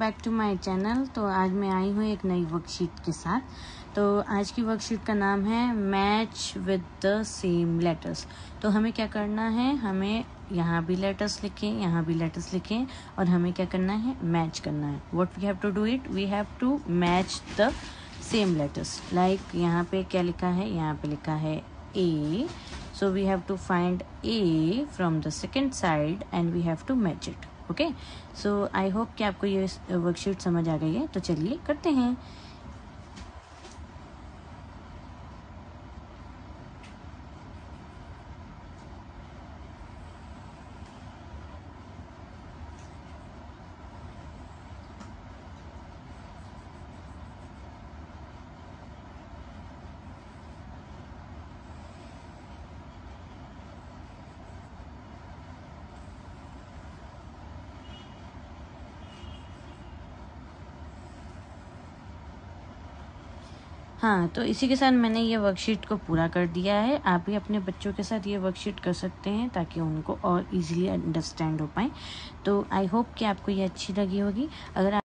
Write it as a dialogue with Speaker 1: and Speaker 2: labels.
Speaker 1: Back to my channel. तो आज मैं आई हूँ एक नई वर्कशीट के साथ। तो आज की वर्कशीट का नाम है match with the same letters. तो हमें क्या करना है, हमें यहाँ भी लेटर्स लिखें, यहाँ भी लेटर्स लिखें और हमें क्या करना है, मैच करना है। What we have to do it, we have to match the same letters. Like यहाँ पे क्या लिखा है, यहाँ पे लिखा है A, so we have to find A from the second side and we have to match it. Okay, so I hope कि आपको ये वर्कशीट समझ आ गई है। तो चलिए करते हैं। हाँ, तो इसी के साथ मैंने ये वर्कशीट को पूरा कर दिया है। आप भी अपने बच्चों के साथ ये वर्कशीट कर सकते हैं ताकि उनको और इजीली अंडरस्टैंड हो पाए। तो आई होप कि आपको ये अच्छी लगी होगी। अगर